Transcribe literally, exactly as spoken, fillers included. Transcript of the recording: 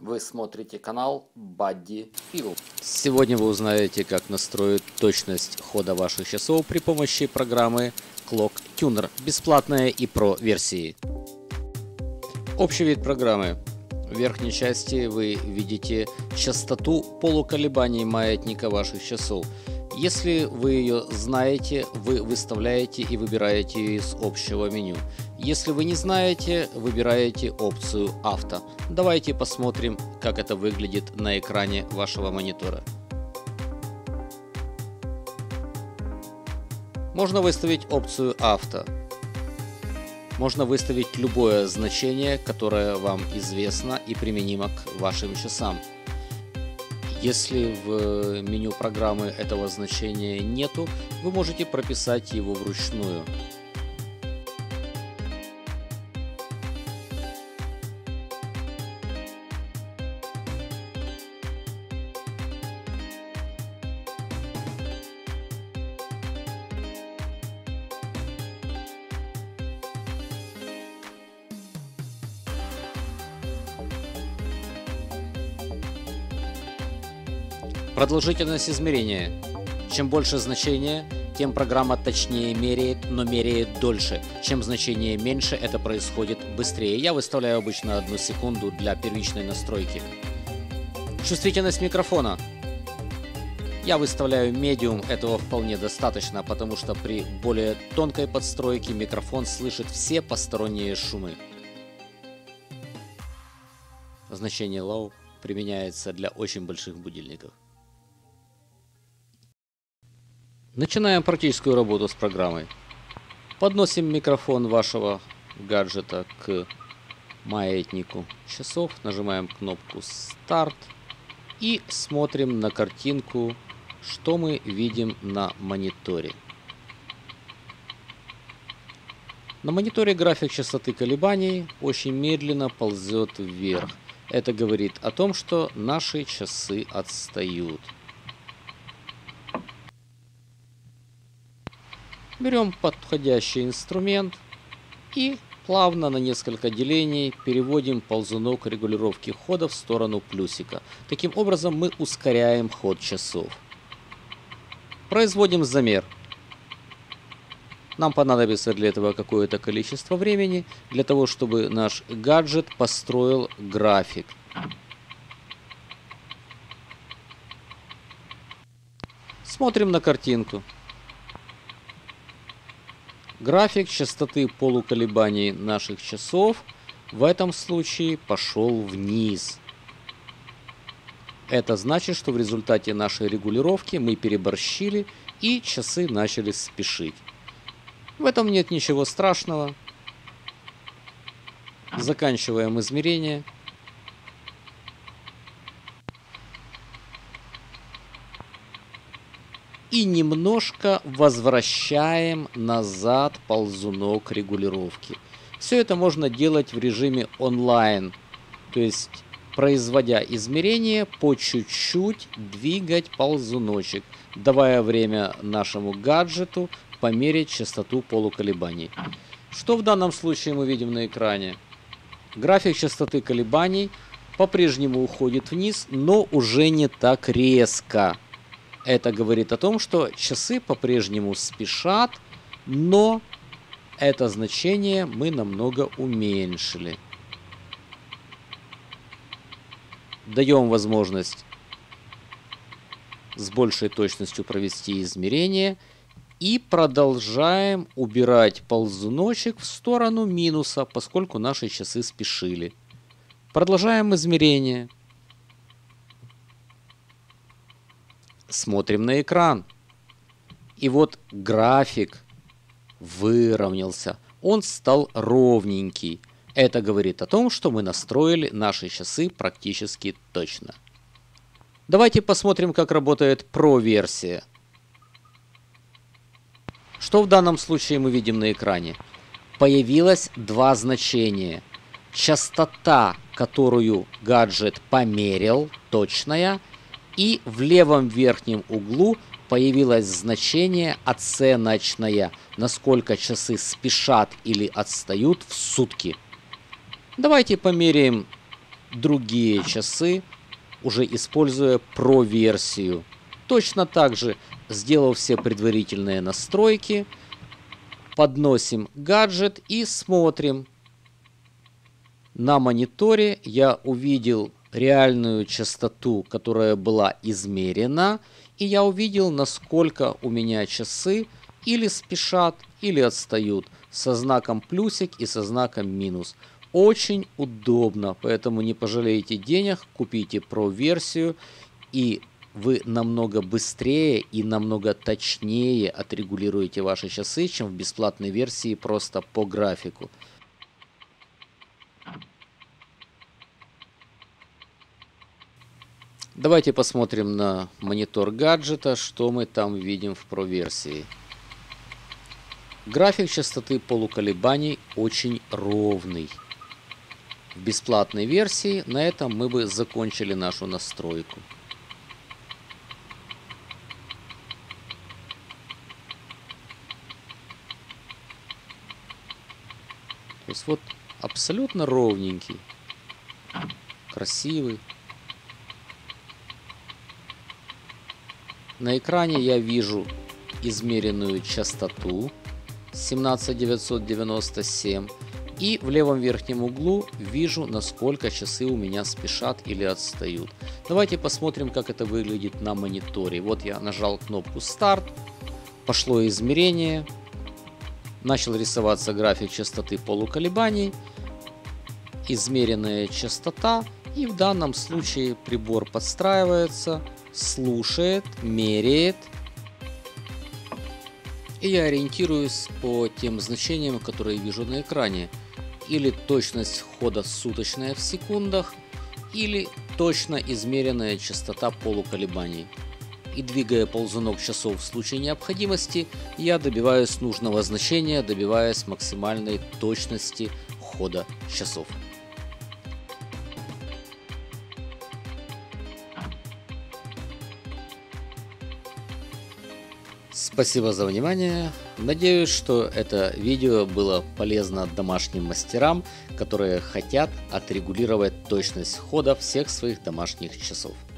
Вы смотрите канал Buddy Film. Сегодня вы узнаете, как настроить точность хода ваших часов при помощи программы Clock Tuner, бесплатная и Pro версии. Общий вид программы. В верхней части вы видите частоту полуколебаний маятника ваших часов. Если вы ее знаете, вы выставляете и выбираете ее из общего меню. Если вы не знаете, выбираете опцию «Авто». Давайте посмотрим, как это выглядит на экране вашего монитора. Можно выставить опцию «Авто». Можно выставить любое значение, которое вам известно и применимо к вашим часам. Если в меню программы этого значения нету, вы можете прописать его вручную. Продолжительность измерения. Чем больше значение, тем программа точнее меряет, но меряет дольше. Чем значение меньше, это происходит быстрее. Я выставляю обычно одну секунду для первичной настройки. Чувствительность микрофона. Я выставляю medium, этого вполне достаточно, потому что при более тонкой подстройке микрофон слышит все посторонние шумы. Значение low применяется для очень больших будильников. Начинаем практическую работу с программой. Подносим микрофон вашего гаджета к маятнику часов, нажимаем кнопку «Старт» и смотрим на картинку, что мы видим на мониторе. На мониторе график частоты колебаний очень медленно ползет вверх. Это говорит о том, что наши часы отстают. Берем подходящий инструмент и плавно на несколько делений переводим ползунок регулировки хода в сторону плюсика. Таким образом мы ускоряем ход часов. Производим замер. Нам понадобится для этого какое-то количество времени, для того чтобы наш гаджет построил график. Смотрим на картинку. График частоты полуколебаний наших часов в этом случае пошел вниз. Это значит, что в результате нашей регулировки мы переборщили и часы начали спешить. В этом нет ничего страшного. Заканчиваем измерение. И немножко возвращаем назад ползунок регулировки. Все это можно делать в режиме онлайн, то есть производя измерения, по чуть-чуть двигать ползуночек, давая время нашему гаджету померить частоту полуколебаний. Что в данном случае мы видим на экране? График частоты колебаний по-прежнему уходит вниз, но уже не так резко. Это говорит о том, что часы по-прежнему спешат, но это значение мы намного уменьшили. Даем возможность с большей точностью провести измерение и продолжаем убирать ползуночек в сторону минуса, поскольку наши часы спешили. Продолжаем измерение. Смотрим на экран. И вот график выровнялся. Он стал ровненький. Это говорит о том, что мы настроили наши часы практически точно. Давайте посмотрим, как работает Pro-версия. Что в данном случае мы видим на экране? Появилось два значения. Частота, которую гаджет померил, точная. И в левом верхнем углу появилось значение оценочное, насколько часы спешат или отстают в сутки. Давайте померяем другие часы, уже используя Pro-версию. Точно так же, сделав все предварительные настройки, подносим гаджет и смотрим. На мониторе я увидел реальную частоту, которая была измерена, и я увидел, насколько у меня часы или спешат, или отстают, со знаком плюсик и со знаком минус. Очень удобно, поэтому не пожалейте денег, купите Pro-версию, и вы намного быстрее и намного точнее отрегулируете ваши часы, чем в бесплатной версии просто по графику. Давайте посмотрим на монитор гаджета, что мы там видим в Pro-версии. График частоты полуколебаний очень ровный. В бесплатной версии на этом мы бы закончили нашу настройку. То есть вот абсолютно ровненький, красивый. На экране я вижу измеренную частоту семнадцать тысяч девятьсот девяносто семь. И в левом верхнем углу вижу, насколько часы у меня спешат или отстают. Давайте посмотрим, как это выглядит на мониторе. Вот я нажал кнопку старт, пошло измерение, начал рисоваться график частоты полуколебаний, измеренная частота, и в данном случае прибор подстраивается, слушает, меряет. И я ориентируюсь по тем значениям, которые вижу на экране. Или точность хода суточная в секундах, или точно измеренная частота полуколебаний. И двигая ползунок часов в случае необходимости, я добиваюсь нужного значения, добиваясь максимальной точности хода часов. Спасибо за внимание. Надеюсь, что это видео было полезно домашним мастерам, которые хотят отрегулировать точность хода всех своих домашних часов.